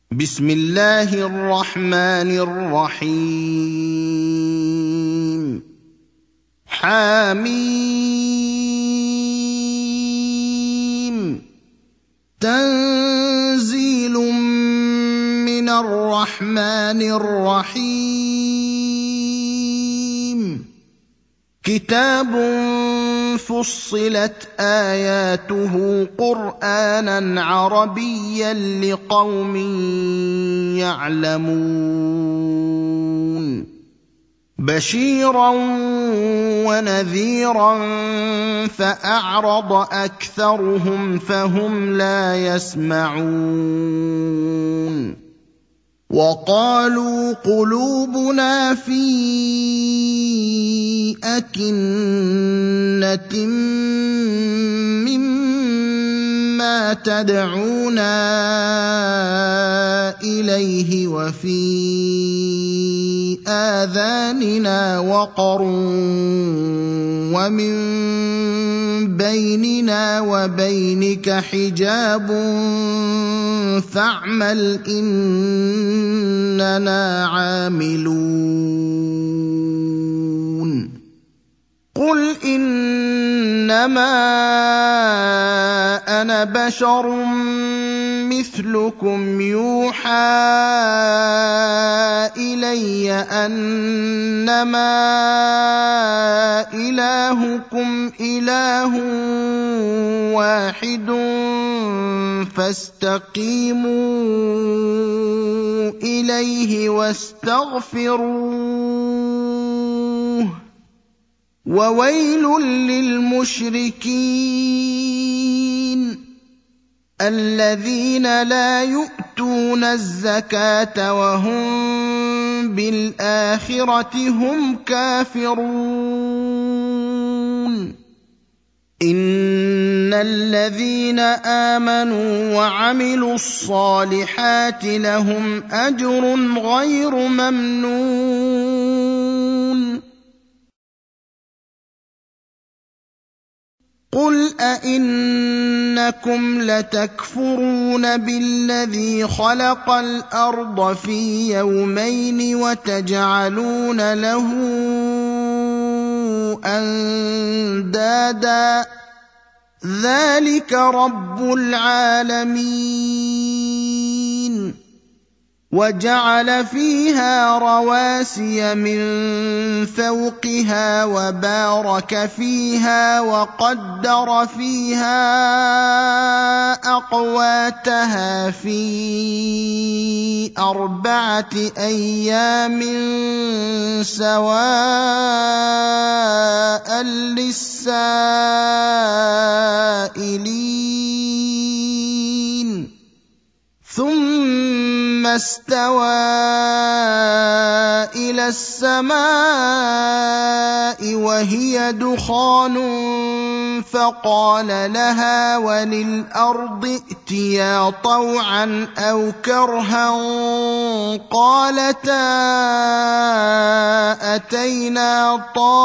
بسم الله الرحمن الرحيم حميم تنزيل من الرحمن الرحيم كتاب فصلت آياته قرآنا عربيا لقوم يعلمون بشيرا ونذيرا فأعرض أكثرهم فهم لا يسمعون وقالوا قلوبنا في أكنة مما تدعونا إليه وفي آذاننا وقر ومن بيننا وبينك حجاب فاعمل إننا عاملون قل إنما أنا بشر مثلكم يوحى إلي أنما إلهكم إله واحد فاستقيموا إليه واستغفروه وويل للمشركين الذين لا يؤتون الزكاة وهم بالآخرة هم كافرون إن الذين آمنوا وعملوا الصالحات لهم أجر غير ممنون قل أئنكم لتكفرون بالذي خلق الأرض في يومين وتجعلون له أندادا ذلك رب العالمين وجعل فيها رواسي من فوقها وبارك فيها وقدر فيها أقواتها في 4 أيام سواء للسائلين ثم استوى إلى السماء وهي دخان فقال لها وللأرض ائتيا طوعا أو كرها قالتا أتينا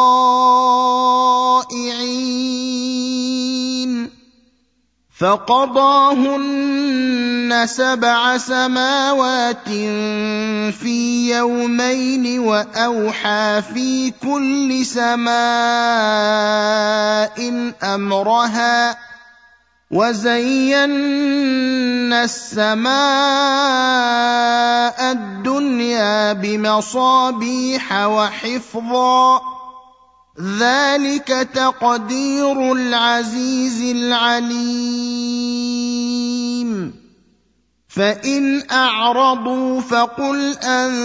طائعين فقضاهن 7 سماوات في يومين وأوحى في كل سماء أمرها وزينا السماء الدنيا بمصابيح وحفظا ذلك تقدير العزيز العليم فإن أعرضوا فقل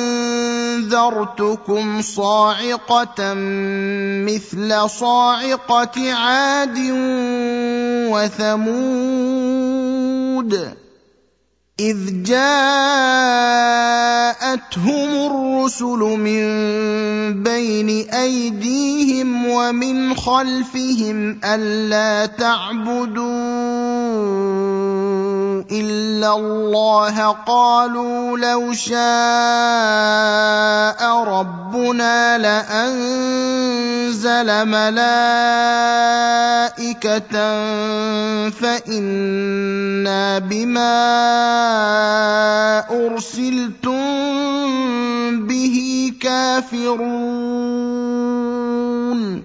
أنذرتكم صاعقة مثل صاعقة عاد وثمود إذ جاءتهم الرسل من بين أيديهم ومن خلفهم ألا تعبدوا إلا الله قالوا لو شاء ربنا لأنزل ملائكة فإنا بما أُرْسِلْتُم بِهِ كَافِرُونَ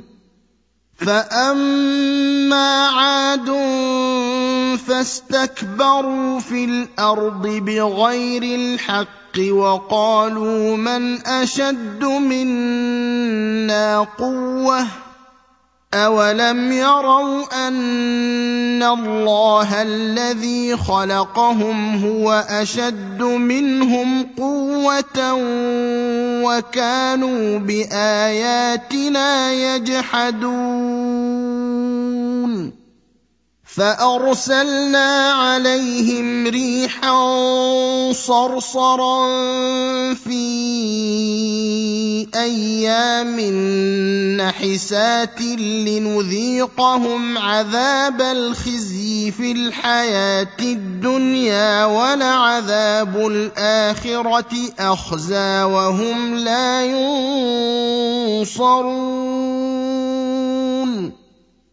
فَأَمَّا عَادٌ فَاسْتَكْبَرُوا فِي الْأَرْضِ بِغَيْرِ الْحَقِّ وَقَالُوا مَنْ أَشَدُّ مِنَّا قُوَّةً أَوَلَمْ يَرَوْا أَنَّ اللَّهَ الَّذِي خَلَقَهُمْ هُوَ أَشَدُّ مِنْهُمْ قُوَّةً وَكَانُوا بِآيَاتِنَا يَجْحَدُونَ فَأَرْسَلْنَا عَلَيْهِمْ رِيحًا صَرْصَرًا فِي أَيَّامٍ نَحِسَاتٍ لِنُذِيقَهُمْ عَذَابَ الْخِزْيِ فِي الْحَيَاةِ الدُّنْيَا وَلَعَذَابُ الْآخِرَةِ أَخْزَىٰ وَهُمْ لَا يُنصَرُونَ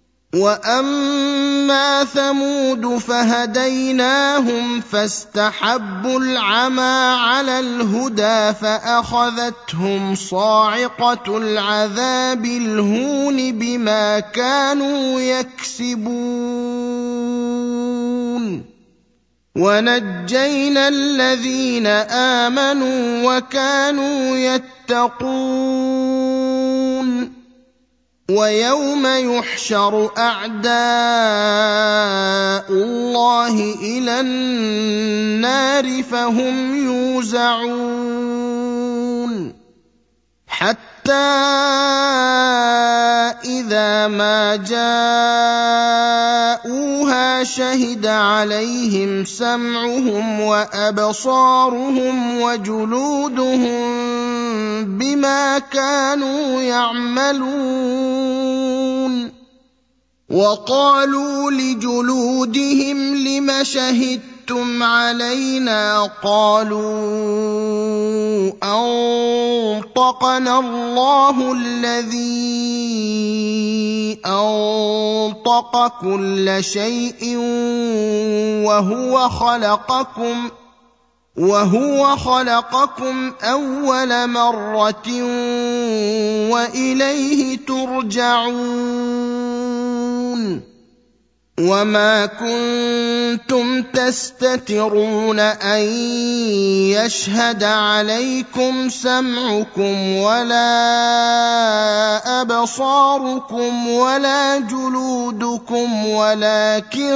وَأَمَّا ثَمُودُ فَهَدَيْنَاهُمْ فَاسْتَحَبُّوا الْعَمَىٰ عَلَى الْهُدَىٰ فَأَخَذَتْهُمْ صَاعِقَةُ الْعَذَابِ الْهُونِ بِمَا كَانُوا يَكْسِبُونَ وَنَجَّيْنَا الَّذِينَ آمَنُوا وَكَانُوا يَتَّقُونَ وَيَوْمَ يُحْشَرُ أَعْدَاءُ اللَّهِ إِلَى النَّارِ فَهُمْ يُوزَعُونَ حَتَّى إِذَا مَا جَاءُوهَا شَهِدَ عَلَيْهِمْ سَمْعُهُمْ وَأَبْصَارُهُمْ وَجُلُودُهُم بِمَا كَانُوا يَعْمَلُونَ وَقَالُوا لِجُلُودِهِمْ لِمَ شَهِدتُّمْ عَلَيْنَا قَالُوا أَنطَقَنَا اللَّهُ الَّذِي أَنطَقَ كُلَّ شَيْءٍ وَهُوَ خَلَقَكُمْ أَوَّلَ مَرَّةٍ وَإِلَيْهِ تُرْجَعُونَ وَمَا كُنتُمْ تَسْتَتِرُونَ أَن يَشْهَدَ عَلَيْكُمْ سَمْعُكُمْ وَلَا أَبْصَارُكُمْ وَلَا جُلُودُكُمْ وَلَٰكِن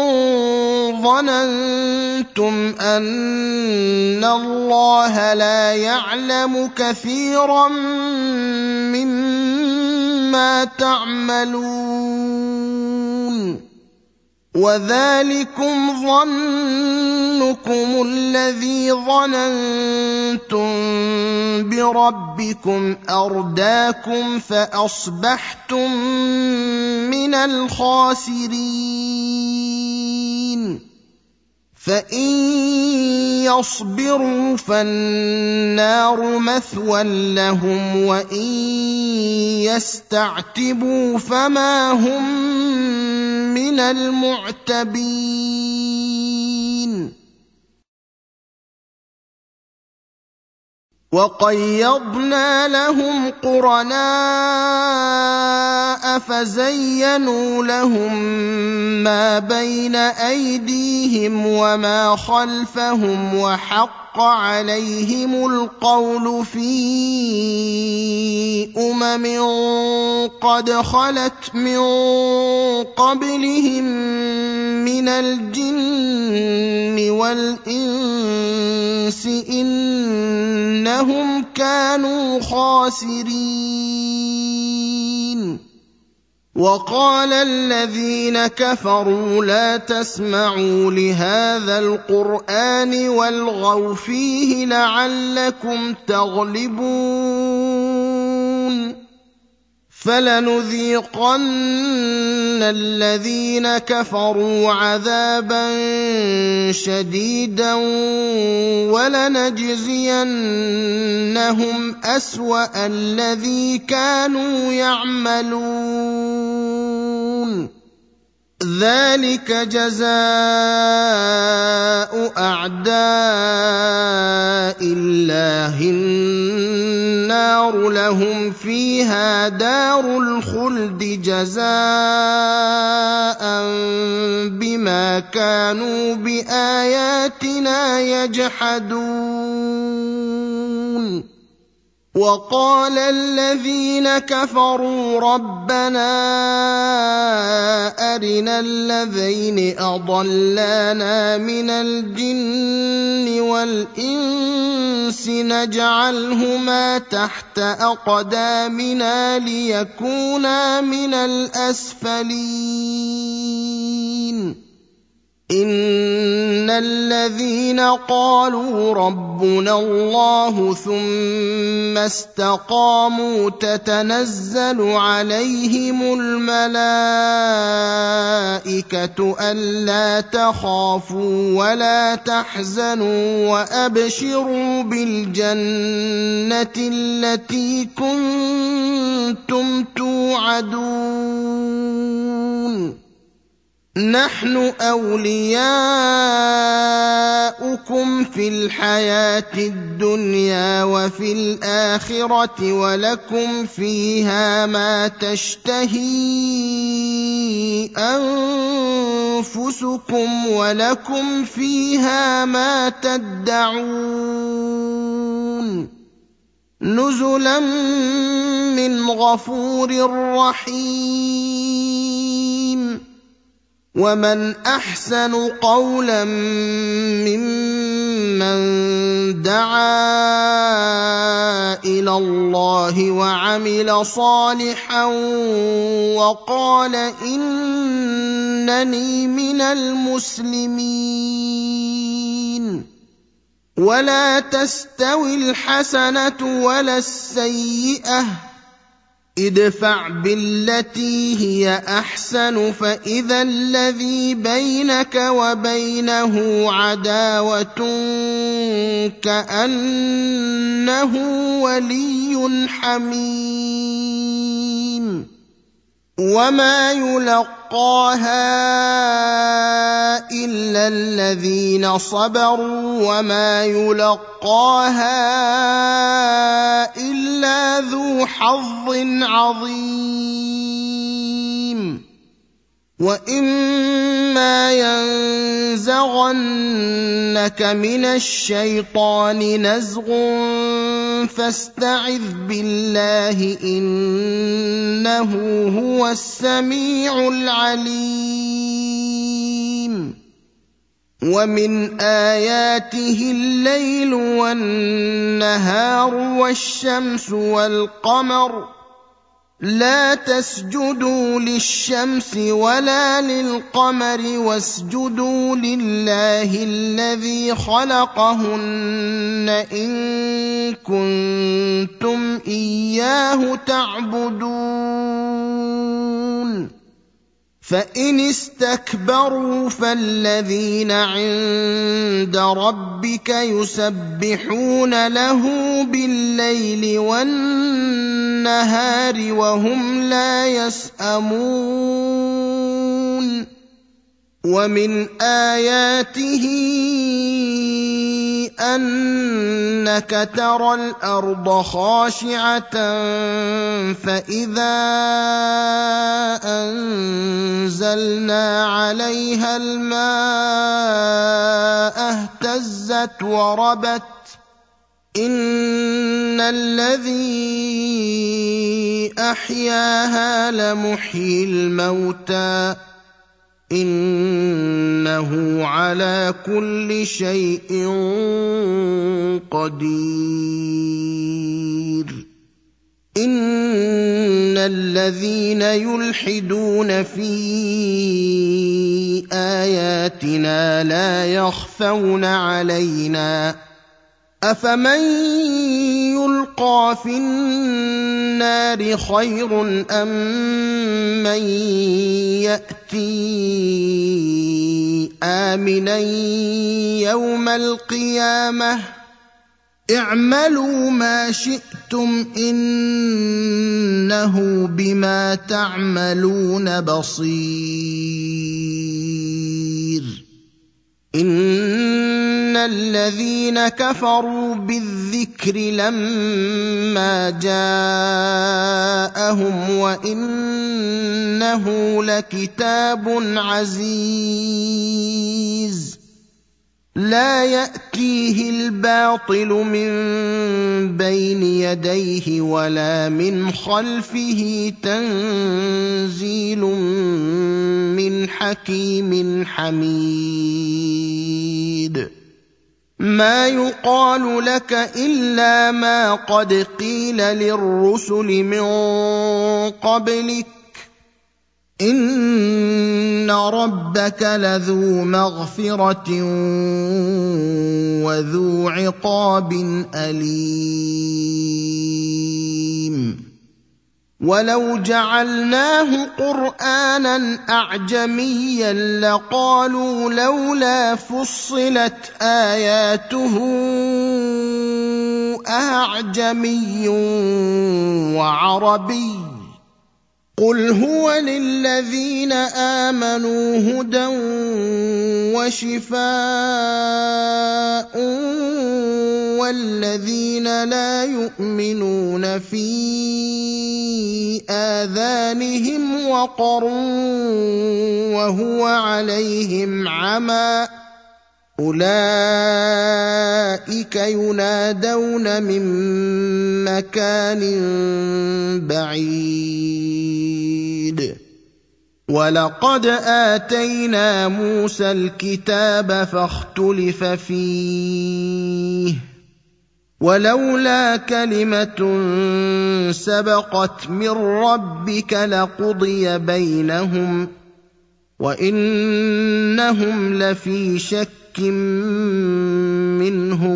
ظَنَنتُمْ أَنَّ اللَّهَ لَا يَعْلَمُ كَثِيرًا مِّمَّا تَعْمَلُونَ وَذَٰلِكُمْ ظَنُّكُمُ الَّذِي ظَنَنتُم بِرَبِّكُمْ أَرْدَاكُمْ فَأَصْبَحْتُم مِّنَ الْخَاسِرِينَ فَإِن يَصْبِرُوا فَالنَّارُ مَثْوًى لَّهُمْ وَإِن يَسْتَعْتِبُوا فَمَا هُم مِّنَ الْمُعْتَبِينَ وَقَيَّضْنَا لَهُمْ قُرَنَاءَ فَزَيَّنُوا لَهُم مَّا بَيْنَ أَيْدِيهِمْ وَمَا خَلْفَهُمْ وَحَقَّ عَلَيْهِمُ الْقَوْلُ فِي قَدْ خَلَتْ مِن قَبْلِهِم مِّنَ الْجِنِّ وَالْإِنسِ إِنَّهُمْ كَانُوا خَاسِرِينَ وَقَالَ الَّذِينَ كَفَرُوا لَا تَسْمَعُوا لِهَٰذَا الْقُرْآنِ وَالْغَوْا فِيهِ لَعَلَّكُمْ تَغْلِبُونَ فَلَنُذِيقَنَّ الَّذِينَ كَفَرُوا عَذَابًا شَدِيدًا وَلَنَجْزِيَنَّهُمْ أَسْوَأَ الَّذِي كَانُوا يَعْمَلُونَ ذلك جزاء أعداء الله النار لهم فيها دار الخلد جزاء بما كانوا بآياتنا يجحدون وقال الذين كفروا ربنا أرنا الذين أضلانا من الجن والإنس نجعلهما تحت أقدامنا ليكونا من الأسفلين إن الذين قالوا ربنا الله ثم استقاموا تتنزل عليهم الملائكة ألا تخافوا ولا تحزنوا وأبشروا بالجنة التي كنتم توعدون نحن أولياؤكم في الحياة الدنيا وفي الآخرة ولكم فيها ما تشتهي أنفسكم ولكم فيها ما تدعون نزلا من غفور رحيم ومن أحسن قولا ممن دعا إلى الله وعمل صالحا وقال إنني من المسلمين ولا تستوي الحسنة ولا السيئة ادفع بالتي هي أحسن فإذا الذي بينك وبينه عداوة كأنه ولي حميم وما يلقاها إلا الذين صبروا وما يلقاها إلا ذو حظ عظيم وإما ينزغنك من الشيطان نزغ فاستعذ بالله إنه هو السميع العليم ومن آياته الليل والنهار والشمس والقمر لا تسجدوا للشمس ولا للقمر واسجدوا لله الذي خلقهن إن كنتم إياه تعبدون فإن استكبروا فالذين عند ربك يسبحون له بالليل والنهار وهم لا يسأمون ومن آياته أنك ترى الأرض خاشعة فإذا أنزلنا عليها الماء اهتزت وربت إن الذي أحياها لمحيي الموتى إنه على كل شيء قدير إن الذين يلحدون في آياتنا لا يخفون علينا أفمن يلقى في النار خير أم من يأتي آمنا يوم القيامة اعملوا ما شئتم إنه بما تعملون بصير إن الذين كفروا بالذكر لما جاءهم وإنه لكتاب عزيز لا يأتيه الباطل من بين يديه ولا من خلفه تنزيل من حكيم حميد ما يقال لك إلا ما قد قيل للرسل من قبلك إن ربك لذو مغفرة وذو عقاب أليم ولو جعلناه قرآنا أعجميا لقالوا لولا فصلت آياته أعجمي وعربي قل هو للذين آمنوا هدى وشفاء والذين لا يؤمنون في آذانهم وقر وهو عليهم عمى أولئك ينادون من مكان بعيد ولقد آتينا موسى الكتاب فاختلف فيه ولولا كلمة سبقت من ربك لقضي بينهم وإنهم لفي شك منه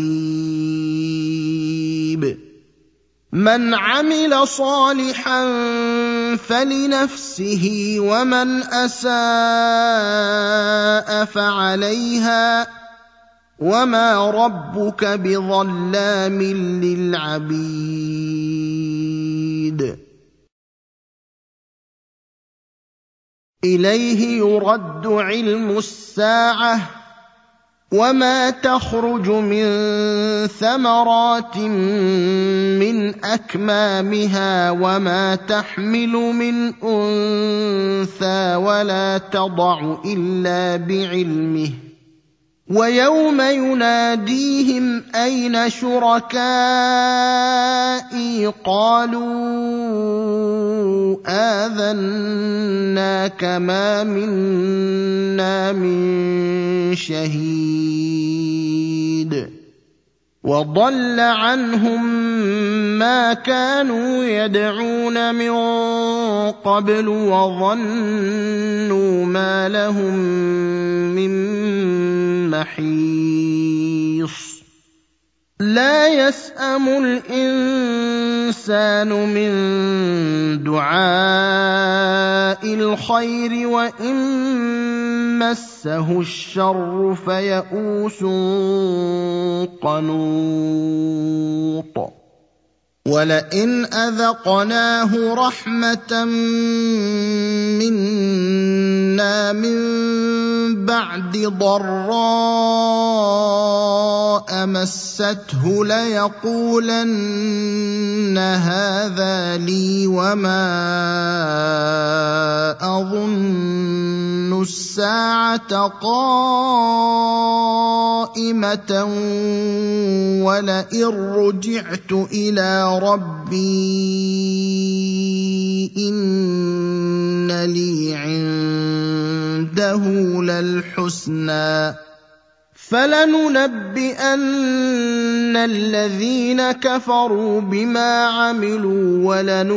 مريب من عمل صالحا فلنفسه ومن أساء فعليها وما ربك بظلام للعبيد إليه يرد علم الساعة وما تخرج من ثمرات من أكمامها وما تحمل من أنثى ولا تضع إلا بعلمه ويوم يناديهم أين شركائي قالوا آذناك ما منا من شهيد وضل عنهم ما كانوا يدعون من قبل وظنوا ما لهم من محيص لا يسأم الإنسان من دعاء الخير وإن مسه الشر فيئوس قنوط ولئن أذقناه رحمة منا من بعد ضراء مسته ليقولن هذا لي وما أظن الساعة قائمة ولئن رجعت إلى ربي إن لي عنده للحسنى فلننبئن الذين كفروا بما عملوا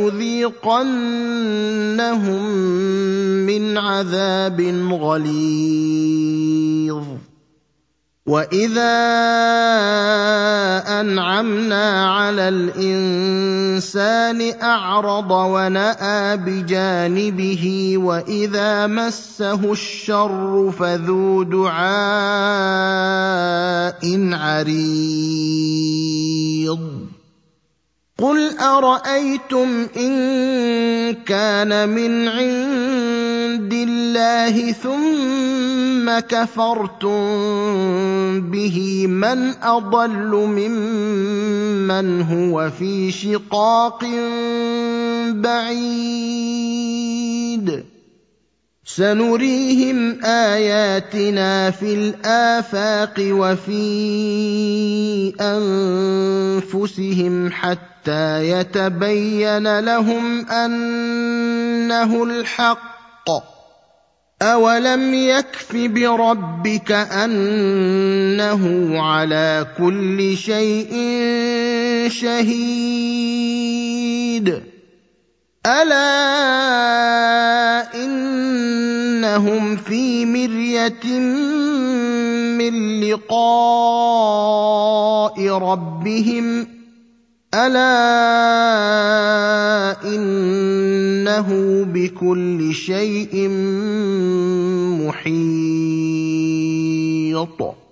ولنذيقنهم من عذاب غليظ وإذا أنعمنا على الإنسان أعرض ونأى بجانبه وإذا مسه الشر فذو دعاء عريض قل أرأيتم إن كان من عند عِندِ اللَّهِ ثُمَّ كَفَرْتُم بِهِ مَنْ أَضَلُّ مِمَّنْ هُوَ فِي شِقَاقٍ بَعِيدٍ سَنُرِيهِمْ آيَاتِنَا فِي الْآفَاقِ وَفِي أَنفُسِهِمْ حَتَّىٰ يَتَبَيَّنَ لَهُمْ أَنَّهُ الْحَقُّ ۗ أَوَلَمْ يَكْفِ بِرَبِّكَ أَنَّهُ عَلَىٰ كُلِّ شَيْءٍ شَهِيدٌ أَلَا إِنَّهُمْ فِي مِرْيَةٍ مِّن لِّقَاءِ رَبِّهِمْ أَلَا إِنَّهُ بِكُلِّ شَيْءٍ مُّحِيطٌ